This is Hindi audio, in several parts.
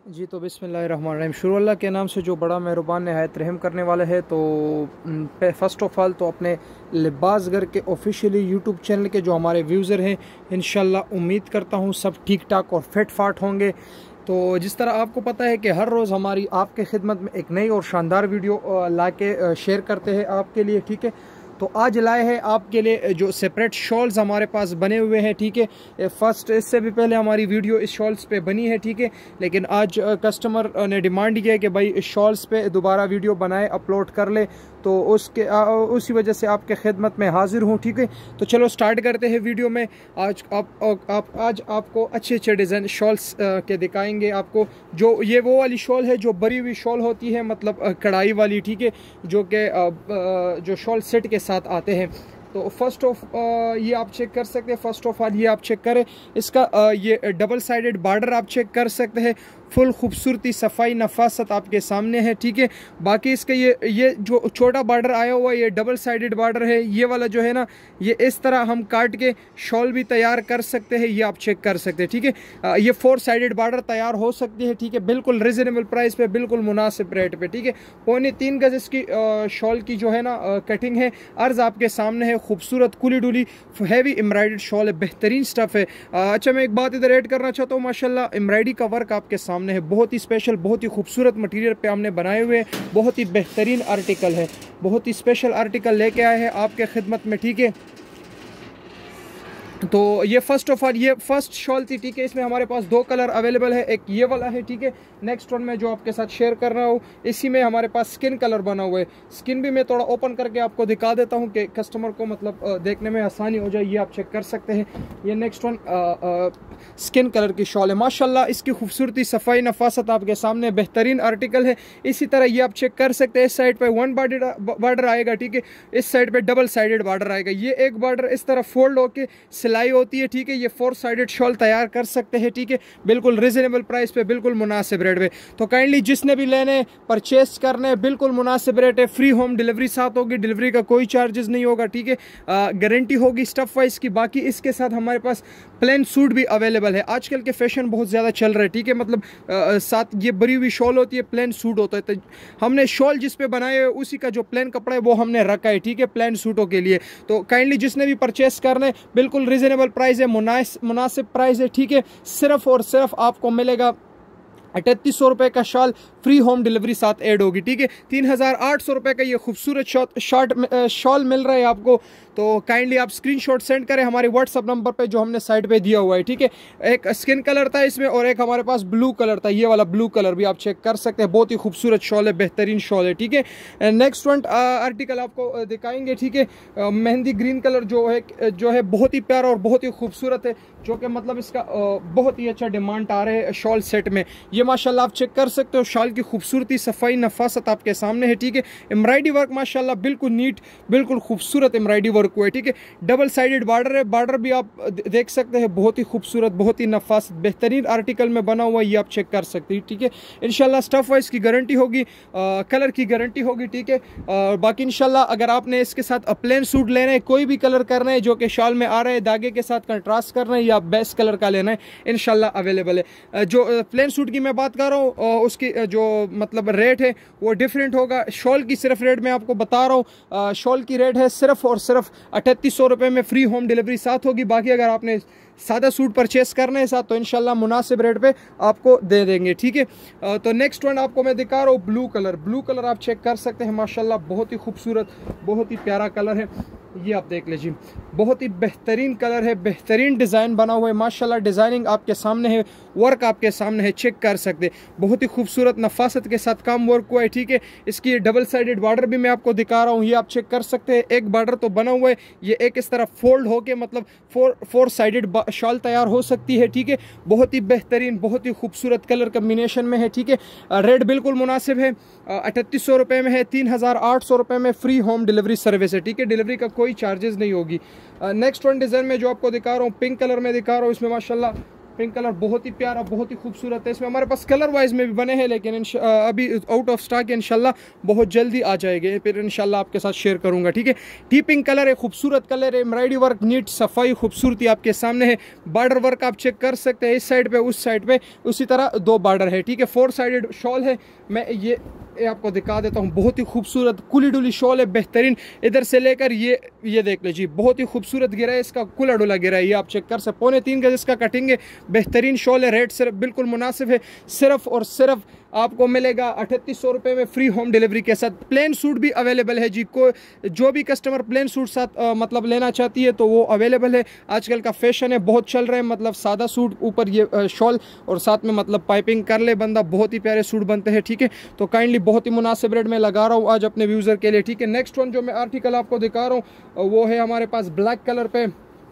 जी तो बिस्मिल्लाहिर्रहमानिर्रहीम, शुरू अल्लाह के नाम से जो बड़ा मेहरबान नहायत रहम करने वाला है। तो फ़र्स्ट ऑफ़ ऑल तो अपने लिबास घर के ऑफिशियली यूट्यूब चैनल के जो हमारे व्यूज़र हैं, इंशाल्लाह उम्मीद करता हूँ सब ठीक ठाक और फिट फाट होंगे। तो जिस तरह आपको पता है कि हर रोज़ हमारी आपके खिदमत में एक नई और शानदार वीडियो ला के शेयर करते हैं आपके लिए, ठीक है। तो आज लाए हैं आपके लिए जो सेपरेट शॉल्स हमारे पास बने हुए हैं, ठीक है। फर्स्ट इससे भी पहले हमारी वीडियो इस शॉल्स पे बनी है, ठीक है, लेकिन आज कस्टमर ने डिमांड किया है कि भाई इस शॉल्स पे दोबारा वीडियो बनाए अपलोड कर ले, तो उसी वजह से आपके खिदमत में हाजिर हूँ, ठीक है। तो चलो स्टार्ट करते हैं वीडियो में। आज आज आपको अच्छे अच्छे डिज़ाइन शॉल्स के दिखाएंगे आपको। जो ये वो वाली शॉल है जो बरी हुई शॉल होती है, मतलब कढ़ाई वाली, ठीक है, जो कि जो शॉल सेट के साथ आते हैं। तो फर्स्ट ऑफ ये आप चेक कर सकते हैं। फर्स्ट ऑफ ऑल ये आप चेक करें, इसका ये डबल साइडेड बॉर्डर आप चेक कर सकते हैं। फुल खूबसूरती सफाई नफासत आपके सामने है, ठीक है। बाकी इसका ये जो छोटा बॉर्डर आया हुआ है, ये डबल साइडेड बॉर्डर है। ये वाला जो है ना, ये इस तरह हम काट के शॉल भी तैयार कर सकते हैं, ये आप चेक कर सकते हैं, ठीक है। ये 4 साइडेड बॉर्डर तैयार हो सकती है, ठीक है, बिल्कुल रिजनेबल प्राइस पे, बिल्कुल मुनासिब रेट पे, ठीक है। 3.25 गज इसकी शॉल की जो है ना कटिंग है। अर्ज आपके सामने है, खूबसूरत कुली डुली हैवी एम्ब्रॉयडर्ड शॉल है, बेहतरीन स्टफ है। अच्छा, मैं एक बात इधर ऐड करना चाहता हूँ, माशाल्लाह एम्ब्रॉयडरी का वर्क आपके सामने है, बहुत ही स्पेशल, बहुत ही खूबसूरत मटेरियल पे हमने बनाए हुए, बहुत ही बेहतरीन आर्टिकल है, बहुत ही स्पेशल आर्टिकल लेके आए हैं आपके खिदमत में, ठीक है। तो ये फर्स्ट ऑफ ऑल ये फर्स्ट शॉल थी, ठीक है। इसमें हमारे पास 2 कलर अवेलेबल है, एक ये वाला है, ठीक है। नेक्स्ट वन में जो आपके साथ शेयर कर रहा हूँ, इसी में हमारे पास स्किन कलर बना हुआ है। स्किन भी मैं थोड़ा ओपन करके आपको दिखा देता हूँ कि कस्टमर को मतलब देखने में आसानी हो जाए। ये आप चेक कर सकते हैं, ये नेक्स्ट वन स्किन कलर की शॉल है। माशाल्लाह इसकी खूबसूरती सफाई नफासत आपके सामने, बेहतरीन आर्टिकल है। इसी तरह ये आप चेक कर सकते हैं, इस साइड पे 1 बॉर्डर आएगा, ठीक है, इस साइड पे डबल साइडेड बॉर्डर आएगा। ये एक बॉर्डर इस तरह फोल्ड होके सिलाई होती है, ठीक है। ये 4 साइडेड शॉल तैयार कर सकते हैं, ठीक है, बिल्कुल रिजनेबल प्राइस पे, बिल्कुल मुनासिब रेट पे। तो काइंडली जिसने भी लेने परचेस करने, बिल्कुल मुनासिब रेट है, फ्री होम डिलीवरी साथ होगी, डिलीवरी का कोई चार्जेस नहीं होगा, ठीक है। गारंटी होगी स्टफ वाइज की। बाकी इसके साथ हमारे पास प्लेन सूट भी अवेलेबल है। आजकल के फैशन बहुत ज़्यादा चल रहे हैं, ठीक है, मतलब साथ ये बरी हुई शॉल होती है, प्लेन सूट होता है। तो हमने शॉल जिस पे बनाए हुए उसी का जो प्लेन कपड़ा है वो हमने रखा है, ठीक है, प्लेन सूटों के लिए। तो काइंडली जिसने भी परचेस करने, बिल्कुल रिजनेबल प्राइस है, मुनासिब प्राइस है, ठीक है। सिर्फ और सिर्फ आपको मिलेगा 3800 रुपये का शॉल, फ्री होम डिलीवरी साथ ऐड होगी, ठीक है। 3800 रुपये का ये खूबसूरत शॉल मिल रहा है आपको। तो काइंडली आप स्क्रीनशॉट सेंड करें हमारे व्हाट्सअप नंबर पे जो हमने साइड पे दिया हुआ है, ठीक है। एक स्किन कलर था इसमें और एक हमारे पास ब्लू कलर था, ये वाला ब्लू कलर भी आप चेक कर सकते हैं। बहुत ही खूबसूरत शॉल है, बेहतरीन शॉल है, ठीक है। नेक्स्ट वन आर्टिकल आपको दिखाएंगे, ठीक है। मेहंदी ग्रीन कलर जो है बहुत ही प्यारा और बहुत ही खूबसूरत है, जो कि मतलब इसका बहुत ही अच्छा डिमांड आ रहा है शॉल सेट में। ये माशाल्लाह आप चेक कर सकते हो, शॉल की खूबसूरती सफाई नफासत आपके सामने है, ठीक है। एम्ब्रॉयडरी वर्क माशाल्लाह बिल्कुल नीट, बिल्कुल खूबसूरत एम्ब्रॉयडरी वर्क हुआ है, ठीक है। डबल साइडेड बॉर्डर है, बॉर्डर भी आप देख सकते हैं, बहुत ही खूबसूरत, बहुत ही नफासत, बेहतरीन आर्टिकल में बना हुआ, ये आप चेक कर सकते हैं, ठीक है। इंशाल्लाह स्टफ वाइज की गारंटी होगी, कलर की गारंटी होगी, ठीक है। बाकी इंशाल्लाह अगर आपने इसके साथ प्लेन सूट लेना है, कोई भी कलर करना है जो कि शॉल में आ रहा है, धागे के साथ कंट्रास्ट करना है या बेस्ट कलर का लेना है, इंशाल्लाह अवेलेबल है। जो प्लेन सूट की मैं बात कर रहा हूँ, उसकी जो मतलब रेट है वो डिफरेंट होगा। शॉल की सिर्फ रेट मैं आपको बता रहा हूँ, शॉल की रेट है सिर्फ और सिर्फ 3800 रुपये में, फ्री होम डिलीवरी साथ होगी। बाकी अगर आपने सादा सूट परचेस करने हैं साथ, तो इंशाल्लाह मुनासिब रेट पे आपको दे देंगे, ठीक है। तो नेक्स्ट वन आपको मैं दिखा रहा हूँ ब्लू कलर आप चेक कर सकते हैं, माशाल्लाह बहुत ही खूबसूरत, बहुत ही प्यारा कलर है। ये आप देख लीजिए, बहुत ही बेहतरीन कलर है, बेहतरीन डिज़ाइन बना हुआ है, माशाल्लाह डिज़ाइनिंग आपके सामने है, वर्क आपके सामने है, चेक कर सकते हैं। बहुत ही खूबसूरत नफासत के साथ काम वर्क हुआ है, ठीक है। इसकी डबल साइडेड बॉर्डर भी मैं आपको दिखा रहा हूँ, ये आप चेक कर सकते हैं। एक बॉर्डर तो बना हुआ है, ये एक इस तरह फोल्ड होके मतलब 4 साइडेड शॉल तैयार हो सकती है, ठीक है। बहुत ही बेहतरीन, बहुत ही खूबसूरत कलर कम्बिनेशन में है, ठीक है। रेट बिल्कुल मुनासिब है, 3800 रुपये में है, 3800 रुपये में फ्री होम डिलीवरी सर्विस है, ठीक है। डिलीवरी का कोई चार्जेस नहीं होगी। नेक्स्ट वन डिज़ाइन में जो आपको दिखा रहा हूँ, पिंक कलर में दिखा रहा हूँ, इसमें माशाल्लाह पिंक कलर बहुत ही प्यारा, बहुत ही खूबसूरत है। इसमें हमारे पास कलर वाइज में भी बने हैं, लेकिन अभी आउट ऑफ स्टॉक है, इंशाल्लाह बहुत जल्दी आ जाएंगे, फिर इंशाल्लाह आपके साथ शेयर करूंगा, ठीक है। टी पिंक कलर है, खूबसूरत कलर है, एम्ब्रॉयडरी वर्क, नीट सफाई, खूबसूरती आपके सामने है। बॉर्डर वर्क आप चेक कर सकते हैं, इस साइड पे उस साइड पे उसी तरह 2 बॉर्डर है, ठीक है। 4 साइडेड शॉल है, मैं ये आपको दिखा देता हूँ। बहुत ही खूबसूरत कुली डुली शॉल है, बेहतरीन। इधर से लेकर ये देख लीजिए, बहुत ही खूबसूरत गिरा है, इसका कुला डुला गिरा है, ये आप चेक कर सकते। 3.25 गज इसका कटिंग है, बेहतरीन शॉल है। रेट सिर्फ बिल्कुल मुनासिब है, सिर्फ और सिर्फ आपको मिलेगा 3800 रुपये में, फ्री होम डिलीवरी के साथ। प्लेन सूट भी अवेलेबल है जी, को जो भी कस्टमर प्लेन सूट साथ मतलब लेना चाहती है तो वो अवेलेबल है। आजकल का फैशन है, बहुत चल रहा है, मतलब सादा सूट ऊपर ये शॉल और साथ में मतलब पाइपिंग कर ले बंदा, बहुत ही प्यारे सूट बनते हैं, ठीक है। तो काइंडली बहुत ही मुनासिब रेट में लगा रहा हूँ आज अपने व्यूज़र के लिए, ठीक है। नेक्स्ट वन जो मैं आर्टिकल आपको दिखा रहा हूँ वो है हमारे पास ब्लैक कलर पे,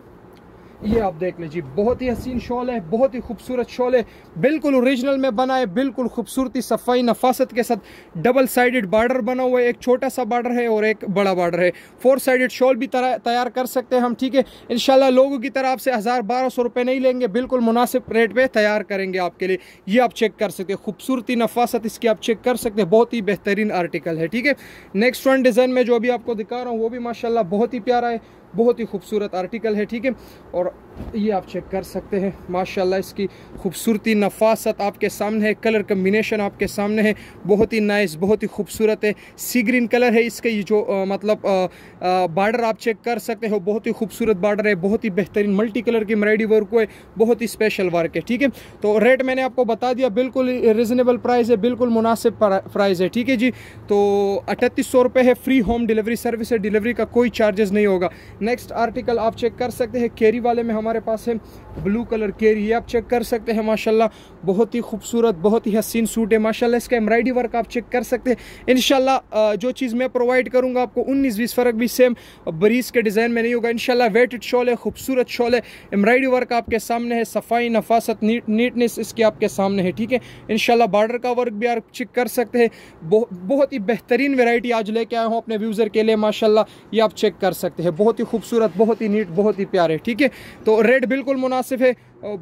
ये आप देख लीजिए, बहुत ही हसीन शॉल है, बहुत ही खूबसूरत शॉल है, बिल्कुल ओरिजिनल में बना है, बिल्कुल खूबसूरती सफाई नफासत के साथ। डबल साइडेड बॉर्डर बना हुआ है, एक छोटा सा बॉर्डर है और एक बड़ा बॉर्डर है। 4 साइडेड शॉल भी तैयार कर सकते हैं हम, ठीक है। इंशाल्लाह लोगों की तरफ से 1000-1200 रुपये नहीं लेंगे, बिल्कुल मुनासिब रेट पे तैयार करेंगे आपके लिए। ये आप चेक कर सकते हैं, खूबसूरती नफासत इसकी आप चेक कर सकते हैं, बहुत ही बेहतरीन आर्टिकल है, ठीक है। नेक्स्ट वन डिज़ाइन में जो अभी आपको दिखा रहा हूँ वो भी माशाल्लाह बहुत ही प्यारा है, बहुत ही खूबसूरत आर्टिकल है, ठीक है। और ये आप चेक कर सकते हैं, माशाल्लाह इसकी खूबसूरती नफासत आपके सामने है, कलर कम्बिनेशन आपके सामने है, बहुत ही नाइस, बहुत ही खूबसूरत है। सी ग्रीन कलर है इसका, ये जो मतलब बॉर्डर आप चेक कर सकते हो, बहुत ही खूबसूरत बॉर्डर है, बहुत ही बेहतरीन मल्टी कलर की एम्ब्रॉयडरी वर्क है, बहुत ही स्पेशल वर्क है, ठीक है। तो रेट मैंने आपको बता दिया, बिल्कुल रिजनेबल प्राइस है, बिल्कुल मुनासिब प्राइस है, ठीक है जी। तो 3800 रुपये है, फ्री होम डिलीवरी सर्विस है, डिलीवरी का कोई चार्जेस नहीं होगा। नेक्स्ट आर्टिकल आप चेक कर सकते हैं, केरी वाले में हमारे पास है ब्लू कलर केरी, ये आप चेक कर सकते हैं, माशाल्लाह बहुत ही खूबसूरत, बहुत ही हसीन सूट है, माशाल्लाह इसका एम्ब्रॉयडरी वर्क आप चेक कर सकते हैं। इंशाल्लाह जो चीज़ मैं प्रोवाइड करूंगा आपको 19-20 फ़र्क भी सेम बरीज के डिज़ाइन में नहीं होगा। इंशाल्लाह वेटेड शॉल है, खूबसूरत शॉल है, एम्ब्रॉयडरी वर्क आपके सामने है, सफाई नफासत नीटनेस इसकी आपके सामने है, ठीक है। इंशाल्लाह बॉर्डर का वर्क भी आप चेक कर सकते हैं, बहुत ही बेहतरीन वेराइटी आज लेके आया हूँ अपने व्यूज़र के लिए, माशाल्लाह ये आप चेक कर सकते हैं, बहुत ही खूबसूरत, बहुत ही नीट, बहुत ही प्यारे, ठीक है। तो रेट बिल्कुल मुनासिब है,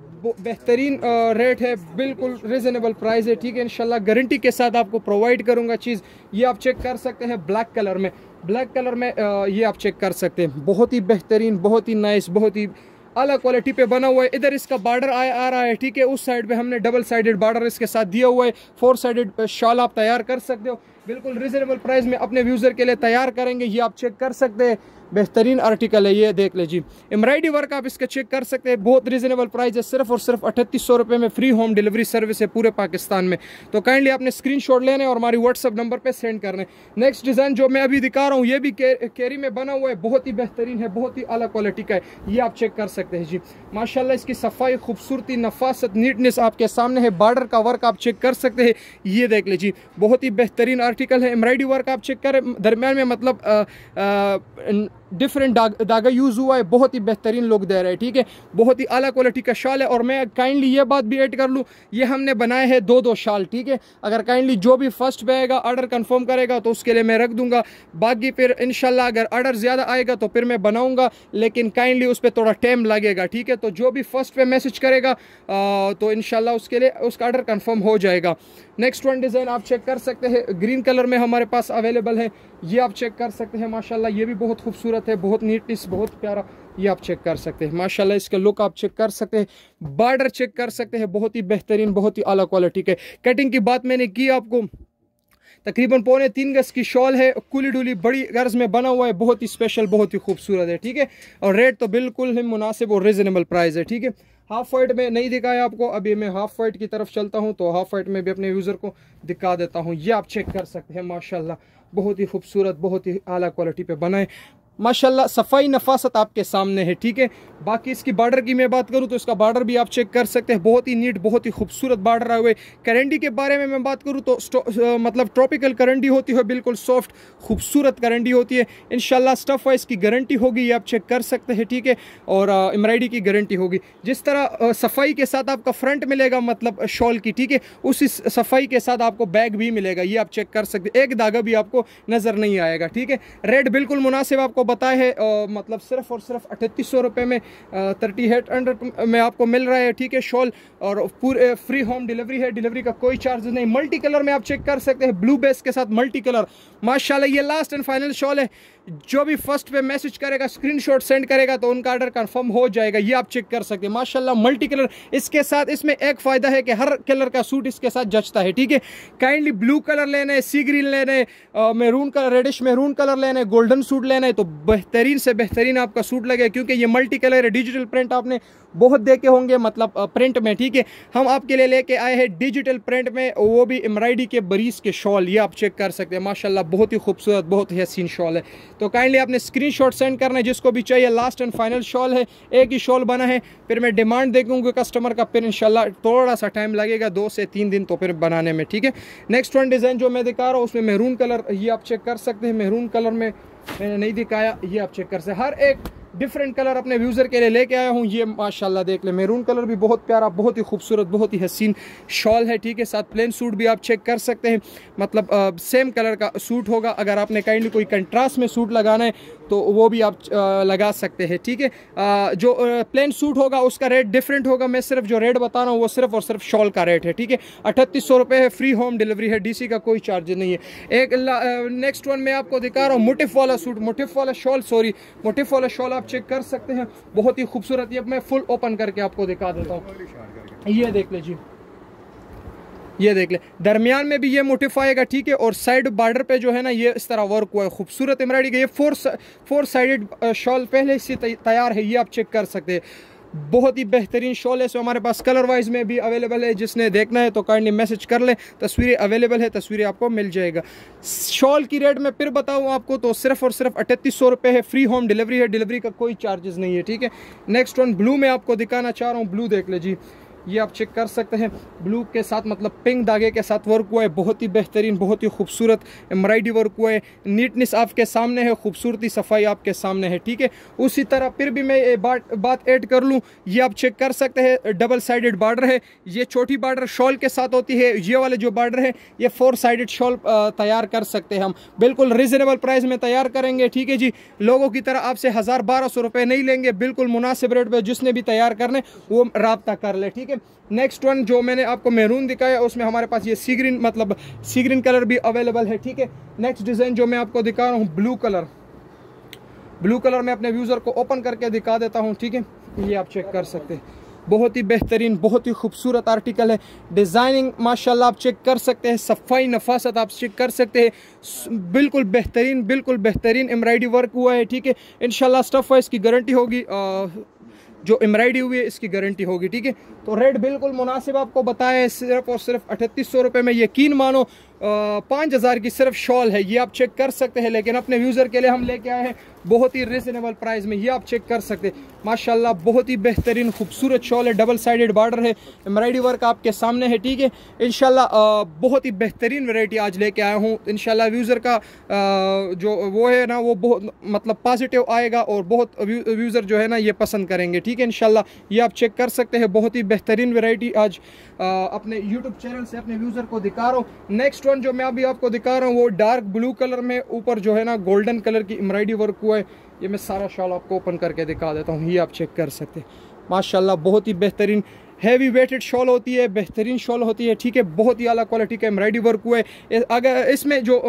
बेहतरीन रेट है, बिल्कुल रिजनेबल प्राइस है, ठीक है। इंशाल्लाह गारंटी के साथ आपको प्रोवाइड करूंगा चीज़। ये आप चेक कर सकते हैं ब्लैक कलर में, ब्लैक कलर में ये आप चेक कर सकते हैं, बहुत ही बेहतरीन, बहुत ही नाइस, बहुत ही अलग क्वालिटी पे बना हुआ है। इधर इसका बॉर्डर आ रहा है, ठीक है, उस साइड पे हमने डबल साइडेड बॉर्डर इसके साथ दिया हुआ है। 4 साइडेड शॉल आप तैयार कर सकते हो, बिल्कुल रिजनेबल प्राइस में अपने व्यूज़र के लिए तैयार करेंगे। ये आप चेक कर सकते हैं, बेहतरीन आर्टिकल है, ये देख लीजिए। एम्ब्रॉयडरी वर्क आप इसका चेक कर सकते हैं, बहुत रिजनेबल प्राइस है, सिर्फ और सिर्फ 3800 रुपये में फ्री होम डिलीवरी सर्विस है पूरे पाकिस्तान में। तो काइंडली आपने स्क्रीनशॉट लेने और हमारी व्हाट्सअप नंबर पे सेंड करने। नेक्स्ट डिज़ाइन जो मैं अभी दिखा रहा हूँ ये भी केरी में बना हुआ है, बहुत ही बेहतरीन है, बहुत ही अलग क्वालिटी का है, ये आप चेक कर सकते हैं जी। माशाल्लाह इसकी सफाई, खूबसूरती, नफासत, नीटनेस आपके सामने है, बॉर्डर का वर्क आप चेक कर सकते हैं, ये देख लीजिए, बहुत ही बेहतरीन आर्टिकल है। एम्ब्रॉयडरी वर्क आप चेक करें, दरमियान में मतलब डिफरेंट धागा यूज़ हुआ है, बहुत ही बेहतरीन लुक दे रहा है, ठीक है। बहुत ही अलग क्वालिटी का शाल है। और मैं काइंडली ये बात भी ऐड कर लूँ, ये हमने बनाए हैं 2-2 शाल, ठीक है। अगर काइंडली जो भी फर्स्ट पे आएगा ऑर्डर कंफर्म करेगा तो उसके लिए मैं रख दूंगा, बाकी फिर इंशाल्लाह अगर ऑर्डर ज़्यादा आएगा तो फिर मैं बनाऊंगा, लेकिन काइंडली उस पर थोड़ा टाइम लगेगा, ठीक है। तो जो भी फर्स्ट पे मैसेज करेगा तो इंशाल्लाह उसके लिए उसका ऑर्डर कंफर्म हो जाएगा। नेक्स्ट वन डिज़ाइन आप चेक कर सकते हैं, ग्रीन कलर में हमारे पास अवेलेबल है, ये आप चेक कर सकते हैं, माशाल्लाह ये भी बहुत खूबसूरत है, बहुत नीटनेस, बहुत प्यारा, ये आप चेक कर सकते हैं, माशाल्लाह इसका लुक आप चेक कर सकते हैं, बॉर्डर चेक कर सकते हैं, बहुत ही बेहतरीन, बहुत ही अलग क्वालिटी के। कटिंग की बात मैंने की आपको, तकरीबन 3.25 गज की शॉल है, कुली डुली बड़ी गर्ज में बना हुआ है, बहुत ही स्पेशल, बहुत ही खूबसूरत है, ठीक है। और रेट तो बिल्कुल ही मुनासिब और रिजनेबल प्राइस है, ठीक है। हाफ वाइट में नहीं दिखाया आपको, अभी मैं हाफ वाइट की तरफ चलता हूं तो हाफ वाइट में भी अपने यूज़र को दिखा देता हूं, ये आप चेक कर सकते हैं, माशाल्लाह बहुत ही खूबसूरत, बहुत ही आला क्वालिटी पे बना है, माशाल्लाह सफाई नफासत आपके सामने है, ठीक है। बाकी इसकी बॉर्डर की मैं बात करूं तो इसका बॉर्डर भी आप चेक कर सकते हैं, बहुत ही नीट, बहुत ही खूबसूरत बॉर्डर आए हुए। करंडी के बारे में मैं बात करूं तो मतलब ट्रॉपिकल करंडी होती है, बिल्कुल सॉफ्ट खूबसूरत करंडी होती है। इंशाल्लाह स्टफ वाइज की गारंटी होगी, ये आप चेक कर सकते हैं, ठीक है। और एम्ब्रॉयडरी की गारंटी होगी, जिस तरह सफाई के साथ आपका फ्रंट मिलेगा मतलब शॉल की, ठीक है, उसी सफाई के साथ आपको बैग भी मिलेगा, ये आप चेक कर सकते हैं, एक धागा भी आपको नजर नहीं आएगा, ठीक है। रेट बिल्कुल मुनासिब आपको आपको बताया है मतलब सिर्फ और सिर्फ 3800 रुपये में 3800 में आपको मिल रहा है, ठीक है शॉल, और पूरे फ्री होम डिलीवरी है, डिलीवरी का कोई चार्ज नहीं। मल्टी कलर में आप चेक कर सकते हैं, ब्लू बेस के साथ मल्टी कलर, माशाल्लाह ये लास्ट एंड फाइनल शॉल है। जो भी फर्स्ट पे मैसेज करेगा, स्क्रीनशॉट सेंड करेगा तो उनका ऑर्डर कंफर्म हो जाएगा, ये आप चेक कर सकते हैं। माशाल्लाह मल्टी कलर, इसके साथ इसमें एक फ़ायदा है कि हर कलर का सूट इसके साथ जचता है, ठीक है। काइंडली ब्लू कलर लेना है, सी ग्रीन लेना है, maroon colour, reddish maroon colour लेना है, गोल्डन सूट लेना है तो बेहतरीन से बेहतरीन आपका सूट लगेगा, क्योंकि ये मल्टी कलर है। डिजिटल प्रिंट आपने बहुत देखे होंगे मतलब प्रिंट में, ठीक है। हम आपके लिए लेके आए हैं डिजिटल प्रिंट में, वो भी एम्ब्रॉयडरी के बरीज के शॉल, ये आप चेक कर सकते हैं। माशाल्लाह बहुत ही खूबसूरत, बहुत ही हसीन शॉल है। तो काइंडली आपने स्क्रीनशॉट सेंड करना है जिसको भी चाहिए। लास्ट एंड फाइनल शॉल है, एक ही शॉल बना है, फिर मैं डिमांड देखूंगा कस्टमर का, फिर इंशाल्लाह थोड़ा सा टाइम लगेगा, 2 से 3 दिन तो फिर बनाने में, ठीक है। नेक्स्ट वन डिज़ाइन जो मैं दिखा रहा हूँ उसमें मैरून कलर, ये आप चेक कर सकते हैं। मैरून कलर में मैंने नहीं दिखाया, ये आप चेक कर सकते हैं। हर एक डिफरेंट कलर अपने व्यूज़र के लिए लेके आया हूँ। ये माशाल्लाह देख ले, मैरून कलर भी बहुत प्यारा, बहुत ही खूबसूरत, बहुत ही हसीन शॉल है, ठीक है। साथ प्लेन सूट भी आप चेक कर सकते हैं, मतलब सेम कलर का सूट होगा। अगर आपने काइंडली कोई कंट्रास्ट में सूट लगाना है तो वो भी आप लगा सकते हैं, ठीक है। जो प्लेन सूट होगा उसका रेट डिफरेंट होगा। मैं सिर्फ जो रेट बता रहा हूँ वो सिर्फ और सिर्फ शॉल का रेट है, ठीक है। 3800 रुपये है, फ्री होम डिलीवरी है, डीसी का कोई चार्ज नहीं है। एक नेक्स्ट वन मैं आपको दिखा रहा हूँ मोटिफ वाला सूट, मोटिफ वाला शॉल, सॉरी मोटिफ वाला शॉल आप चेक कर सकते हैं, बहुत ही खूबसूरत। ये मैं फुल ओपन करके आपको दिखा देता हूँ, ये देख लीजिए, ये देख ले, दरमियान में भी ये मोटिफ आएगा, ठीक है। और साइड बॉर्डर पे जो है ना ये इस तरह वर्क हुआ है, खूबसूरत एम्ब्रॉयडरी का। ये फोर साइडेड शॉल पहले से तैयार है, ये आप चेक कर सकते हैं। बहुत ही बेहतरीन शॉल है। सो हमारे पास कलर वाइज में भी अवेलेबल है, जिसने देखना है तो काइंडली मैसेज कर ले, तस्वीरें अवेलेबल है, तस्वीरें आपको मिल जाएगा। शॉल की रेट मैं फिर बताऊँ आपको तो सिर्फ और सिर्फ 3800 रुपये है, फ्री होम डिलीवरी है, डिलीवरी का कोई चार्जेस नहीं है, ठीक है। नेक्स्ट वन ब्लू में आपको दिखाना चाह रहा हूँ, ब्लू देख लीजिए, ये आप चेक कर सकते हैं। ब्लू के साथ मतलब पिंक धागे के साथ वर्क हुआ है, बहुत ही बेहतरीन, बहुत ही खूबसूरत एम्ब्रॉयडरी वर्क हुआ है। नीटनेस आपके सामने है, खूबसूरती सफाई आपके सामने है, ठीक है। उसी तरह फिर भी मैं ये बात ऐड कर लूँ, ये आप चेक कर सकते हैं, डबल साइडेड बॉर्डर है। ये छोटी बॉर्डर शॉल के साथ होती है, ये वाले जो बॉर्डर है ये 4 साइडेड शॉल तैयार कर सकते हैं हम, बिल्कुल रिजनेबल प्राइस में तैयार करेंगे, ठीक है जी। लोगों की तरह आपसे 1000-1200 रुपये नहीं लेंगे, बिल्कुल मुनासिब रेट पर। जिसने भी तैयार करने वो राब्ता कर ले, ठीक है। नेक्स्ट वन जो मैंने आपको मैरून दिखाया उसमें हमारे पास ये सी ग्रीन, मतलब सी ग्रीन कलर भी अवेलेबल है, ठीक है। नेक्स्ट डिजाइन जो मैं आपको दिखा रहा हूँ ब्लू कलर, ब्लू कलर में अपने व्यूजर को ओपन करके दिखा देता हूँ, ठीक है। ये आप चेक कर सकते हैं, बहुत ही बेहतरीन, बहुत ही खूबसूरत आर्टिकल है। डिज़ाइनिंग माशाल्लाह आप चेक कर सकते हैं, सफाई नफासत आप चेक कर सकते हैं, बिल्कुल बेहतरीन एम्ब्रॉयडरी वर्क हुआ है, ठीक है। इंशाल्लाह स्टफ वाइज की गारंटी होगी, जो एम्ब्रॉयडरी हुई है इसकी गारंटी होगी, ठीक है। तो रेट बिल्कुल मुनासिब आपको बताया है, सिर्फ और सिर्फ 3800 रुपये में। यकीन मानो 5000 की सिर्फ शॉल है, ये आप चेक कर सकते हैं। लेकिन अपने यूज़र के लिए हम लेके आए हैं बहुत ही रिजनेबल प्राइस में, ये आप चेक कर सकते हैं। माशाल्लाह बहुत ही बेहतरीन खूबसूरत शॉल है, डबल साइडेड बॉर्डर है, एम्ब्रॉयडरी वर्क आपके सामने है, ठीक है। इंशाल्लाह बहुत ही बेहतरीन वैरायटी आज लेके आया हूँ। इंशाल्लाह यूज़र का जो वो है ना वो बहुत मतलब पॉजिटिव आएगा और बहुत यूज़र जो है ना ये पसंद करेंगे, ठीक है। इंशाल्लाह ये आप चेक कर सकते हैं, बहुत ही बेहतरीन वैरायटी आज अपने यूट्यूब चैनल से अपने यूज़र को दिखा रहा हूँ। नेक्स्ट वन जो मैं अभी आपको दिखा रहा हूँ वो डार्क ब्लू कलर में ऊपर जो है ना गोल्डन कलर की एम्ब्रॉयडरी वर्क हुआ है। ये मैं सारा शॉल आपको ओपन करके दिखा देता हूँ, ये आप चेक कर सकते हैं। माशाल्लाह बहुत ही बेहतरीन हैवी वेटेड शॉल होती है, बेहतरीन शॉल होती है, ठीक है। बहुत ही आला क्वालिटी का एम्ब्रॉयडरी वर्क हुआ है। अगर इसमें जो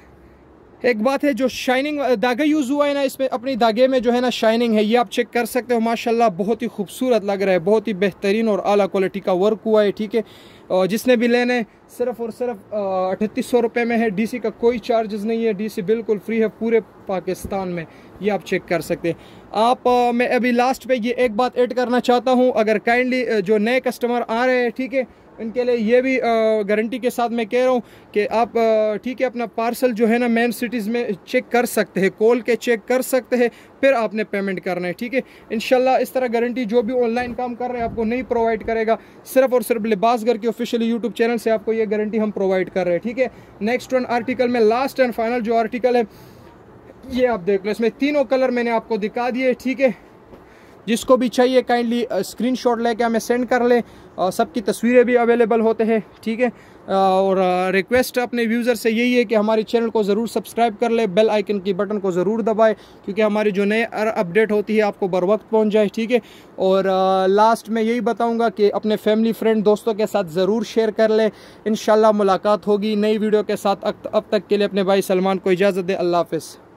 एक बात है, जो शाइनिंग धागा यूज़ हुआ है ना इसमें, अपनी धागे में जो है ना शाइनिंग है, ये आप चेक कर सकते हो। माशाल्लाह बहुत ही खूबसूरत लग रहा है, बहुत ही बेहतरीन और आला क्वालिटी का वर्क हुआ है, ठीक है। और जिसने भी लेने सिर्फ और सिर्फ 3800 रुपये में है, डीसी का कोई चार्जेस नहीं है, डीसी बिल्कुल फ्री है पूरे पाकिस्तान में, ये आप चेक कर सकते हैं। आप मैं अभी लास्ट पे ये एक बात ऐड करना चाहता हूँ, अगर काइंडली जो नए कस्टमर आ रहे हैं, ठीक है, इनके लिए ये भी गारंटी के साथ मैं कह रहा हूँ कि आप ठीक है अपना पार्सल जो है ना मेन सिटीज़ में चेक कर सकते हैं, खोल के चेक कर सकते हैं, फिर आपने पेमेंट करना है, ठीक है। इंशाल्लाह इस तरह गारंटी जो भी ऑनलाइन काम कर रहे हैं आपको नहीं प्रोवाइड करेगा, सिर्फ और सिर्फ लिबास घर के ऑफिशियल यूट्यूब चैनल से आपको ये गारंटी हम प्रोवाइड कर रहे हैं, ठीक है। नेक्स्ट वन आर्टिकल में लास्ट एंड फाइनल जो आर्टिकल है ये आप देख लो, इसमें तीनों कलर मैंने आपको दिखा दिए, ठीक है। जिसको भी चाहिए काइंडली स्क्रीनशॉट लेके हमें सेंड कर लें, और सबकी तस्वीरें भी अवेलेबल होते हैं, ठीक है। और रिक्वेस्ट अपने व्यूज़र से यही है कि हमारे चैनल को ज़रूर सब्सक्राइब कर ले, बेल आइकन की बटन को ज़रूर दबाए, क्योंकि हमारी जो नए अपडेट होती है आपको बर वक्त पहुँच जाए, ठीक है। और लास्ट में यही बताऊँगा कि अपने फैमिली फ्रेंड दोस्तों के साथ ज़रूर शेयर कर ले। इंशाल्लाह मुलाकात होगी नई वीडियो के साथ। अब तक के लिए अपने भाई सलमान को इजाज़त दे। अल्लाह हाफ़िज़।